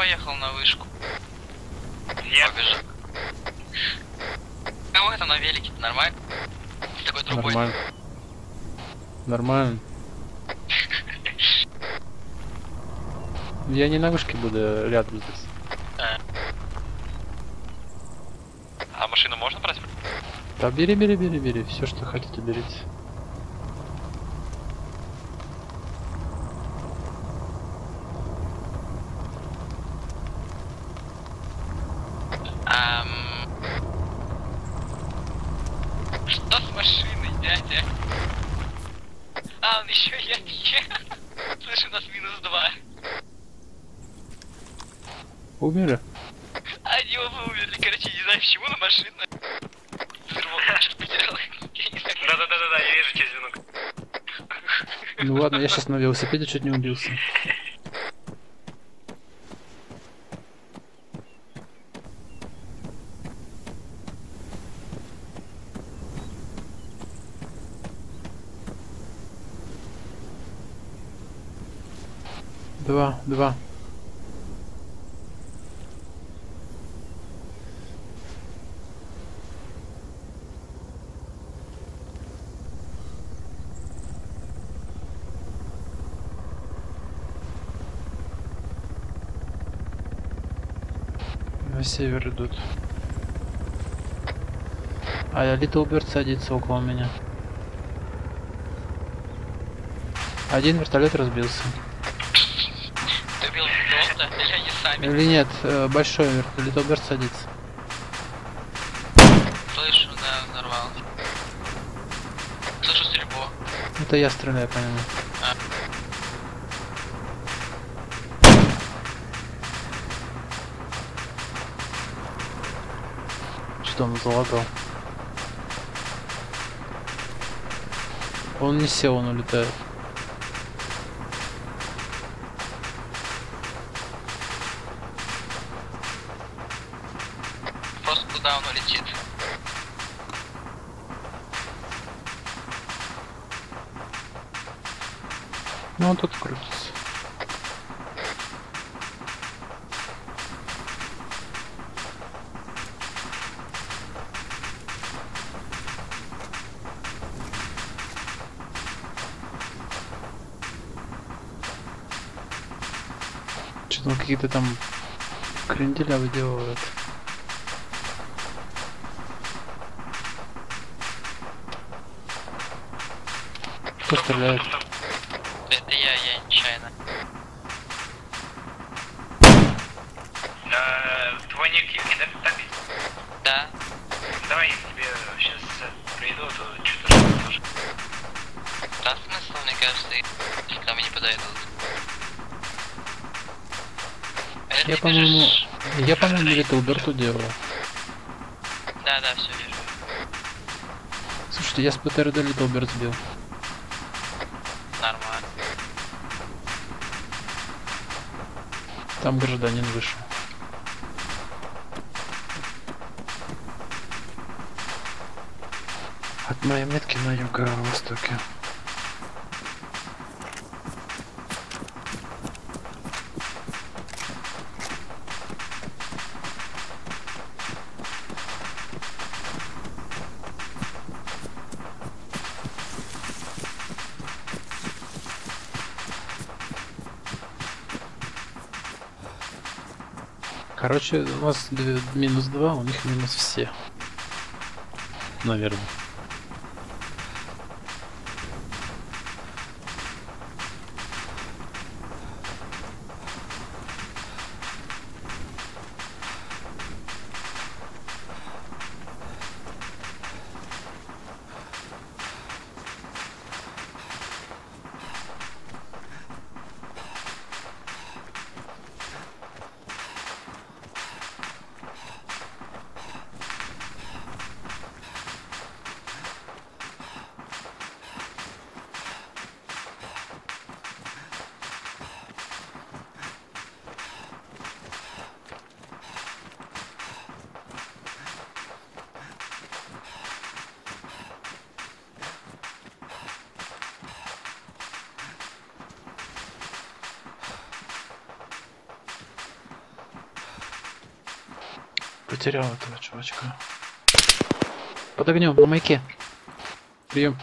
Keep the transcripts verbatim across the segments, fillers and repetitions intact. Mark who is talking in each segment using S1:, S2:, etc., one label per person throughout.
S1: поехал на вышку. Я побежал. Кого это на велике? Нормально? С такой трубой.
S2: Нормально. Нормально. Я не на вышке буду, рядом здесь.
S1: А, а машину можно брать?
S2: Да бери, бери, бери, бери. Все, что хотите, берите.
S1: Ам... Что с машиной, дядя? А, он еще я не. Слышь, у нас минус два.
S2: Умерли?
S1: Они оба умерли, короче, не знаю почему, но машина. Да-да-да-да, я вижу тебе звонок.
S2: Ну ладно, я сейчас на велосипеде чуть не убился. Два, два. На север идут. А я Little Bird садится около меня. Один вертолет разбился.
S1: Ты убил пилота или они сами?
S2: Или нет, э, большой вертолет, Little Bird садится.
S1: Слышу, да, взорвал. Слышу стрельбу.
S2: Это я стреляю по нему.
S1: А.
S2: Что он залагал? Он не сел, он улетает.
S1: Просто куда он улетит?
S2: Ну он тут крутится. Что-то какие-то там кренделя выделывают. Кто стреляет?
S1: Это я, я нечаянно.
S3: А, твой ник Юки, да? Так?
S1: Да.
S3: Давай я к тебе сейчас приду, то что-то тоже.
S1: Да, смысл, мне кажется, и к нам не подойдут. А
S2: Я,
S1: ты
S2: по-моему,
S1: бежишь-
S2: я, по-моему, Little Bird делал.
S1: Да, да, все вижу.
S2: Слушайте, я с ПТРД Little Bird сбил.
S1: Нормально.
S2: Там гражданин вышел. От моей метки на юго-востоке. Короче, у нас две- минус два, у них минус все. Наверное. Потерял этого чувачка. Под огнем, на маяке. Прием.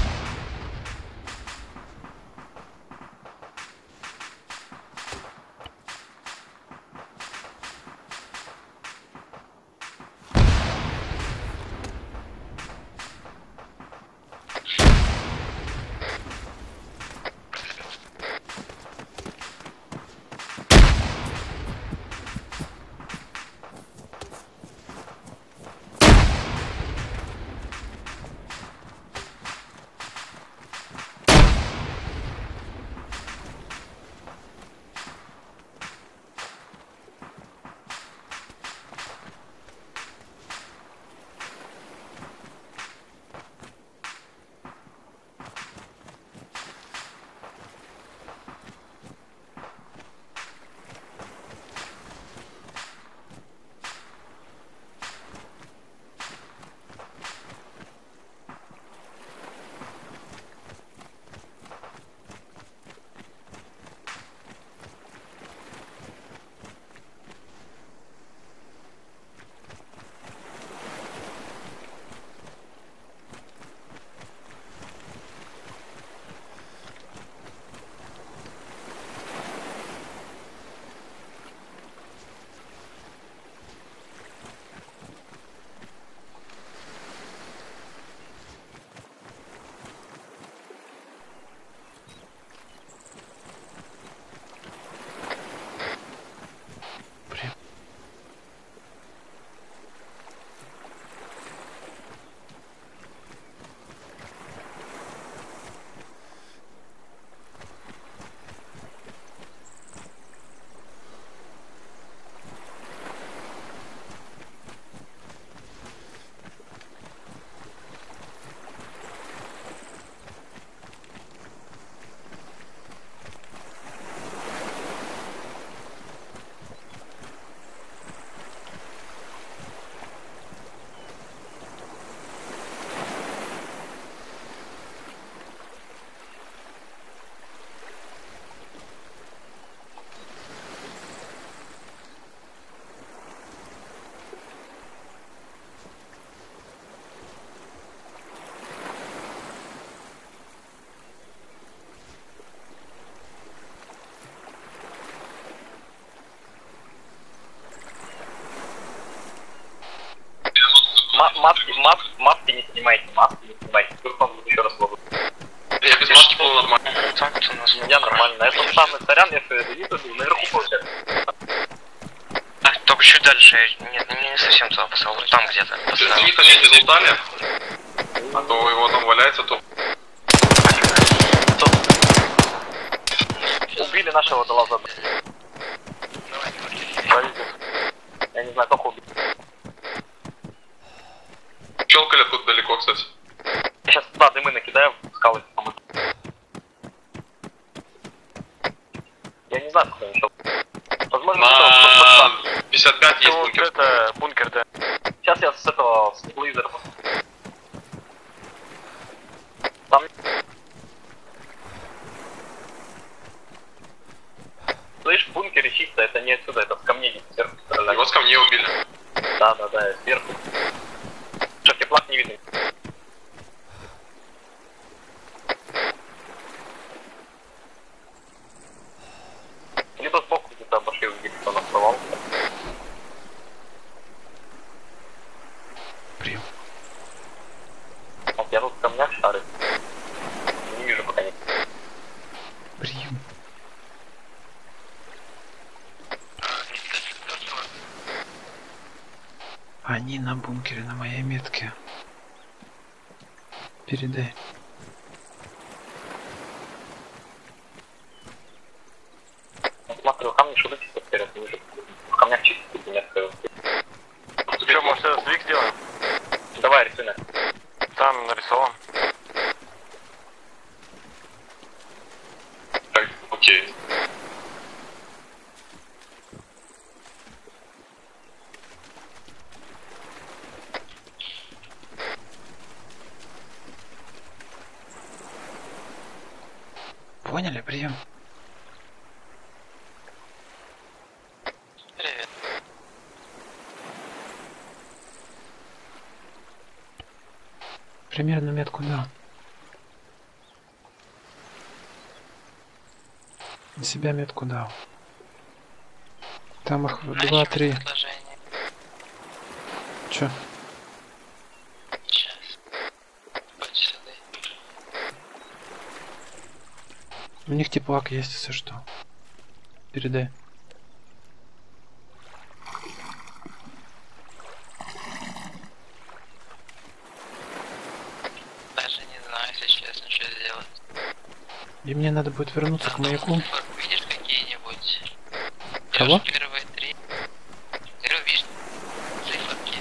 S3: Маски, маски, маски не снимайте, маски не снимайте. Вдруг вам еще раз могут.
S1: Я без маски был нормально. Так, у нас
S3: Я нормально. Это самый сорян, если видно, наверху получается.
S1: Так, только чуть дальше. Нет, не, не совсем туда поставил. Вот там где-то.
S4: Если не хотите залутали, а то его там валяется, то...
S3: Убили нашего долаза. Я не знаю, как убить.
S4: Щелкали тут далеко, кстати.
S3: Я сейчас туда дымы накидаю, скалы. Я не знаю, куда он щелкал. Возможно,
S4: на пятьдесят пять есть бункер.
S3: Это бункер, да. Сейчас я с этого, с лазера. Там... Слышь, в бункере чисто, это не отсюда, это с камней сверху стреляют.
S4: Его с камней убили.
S3: Да, да, да, сверху. Что, теплак не видно. Либо сбоку где-то обошли, увидели, кто нас провал.
S2: Прием.
S3: Вот я тут в камнях шары. Не вижу пока нет.
S2: Прием. Они на бункере, на моей метке. Передай.
S3: Смотрю, камни шутите вперед, не вижу. В камнях чисто тут метка.
S4: Что, может, этот сдвиг сделаем?
S3: Давай, рисуй.
S4: Там нарисован. Так, окей.
S2: Поняли? Прием.
S1: Привет.
S2: Примерно метку дал. На себя метку дал. Там их два-три.
S1: Предложение.
S2: Чё?
S1: Сейчас. Вот сюда.
S2: У них теплак есть, если что. Передай.
S1: Даже не знаю, если честно, что сделать.
S2: И мне надо будет вернуться к маяку.
S1: Видишь какие-нибудь?
S2: Кого?
S1: Берёшь первые три. Говорю, видишь циферки.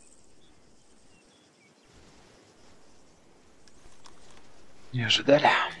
S2: Не ожидали.